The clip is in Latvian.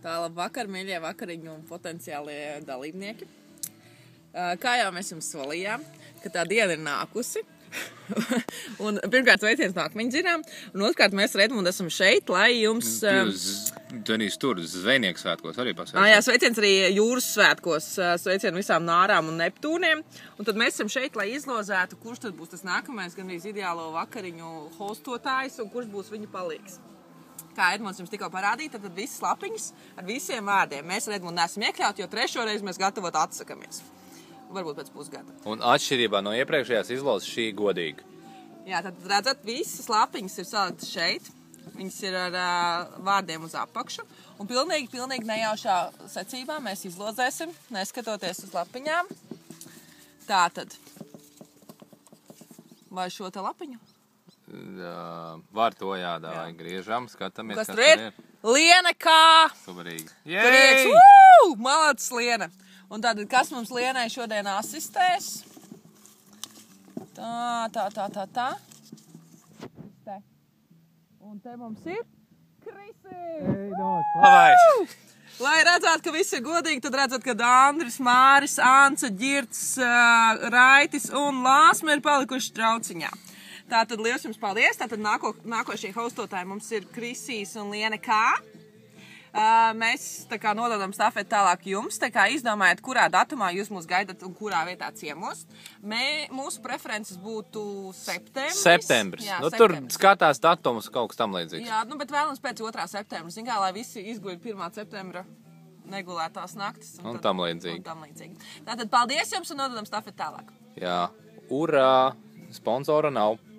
Tā labvakar, mīļie vakariņu un potenciālie dalībnieki. Kā jau mēs jums solījām, ka tā diena ir nākusi. Un pirmkārt sveiciens no Akmeņdzirām, un otrkārt mēs ar Edmundu esam šeit, lai jums... Denīs tur zvejnieku svētkos arī pasveicien. Jā, sveiciens arī jūras svētkos, sveicienu visām Nārām un Neptūniem. Un tad mēs esam šeit, lai izlozētu, kurš tad būs tas nākamais, gan arī ideālo vakariņu hostotājs un kurš būs viņu palīgs. Kā Edmunds jums tikko parādīja, tad visas lapiņas ar visiem vārdiem. Mēs ar Edmundu neesam iekļauti, jo trešo reizi mēs gatavot atsakamies. Varbūt pēc pusgada. Un atšķirībā no iepriekšējās izlozes šī godīga. Jā, tad redzat, visas lapiņas ir saliktas šeit. Viņas ir ar vārdiem uz apakšu. Un pilnīgi nejaušā secībā mēs izlozēsim, neskatoties uz lapiņām. Tātad. Vai šo te lapiņu? Var to jādāvai, griežam, skatāmies, kas tur ir. Liena kā! Superīgi. Prieks! Malacis Liena! Un tātad, kas mums Lienai šodien asistēs? Tā. Te. Un te mums ir Krisī! Lai redzētu, ka viss ir godīgi, tad redzat, ka Andris, Māris, Anca, Ģirts, Raitis un Lāsma ir palikuši trauciņā. Tātad liels jums paldies. Tātad nākošie hostotāji mums ir Krisīs un Liena kā. Mēs tā kā nododam stafeti tālāk jums, tā kā izdomājiet, kurā datumā jūs mūs gaidat un kurā vietā ciemos. Mūsu preferences būtu septembris. Jā, tur skatās datumus kaut kas tam līdzīgs. Jā, bet vēlams pēc 2. septembra. Zin kā, lai visi izguļ 1. septembra negulētās naktis. Un tam līdzīgi. Tātad paldies jums un nododam stafeti tālāk. Jā, urā! Sponsora nav.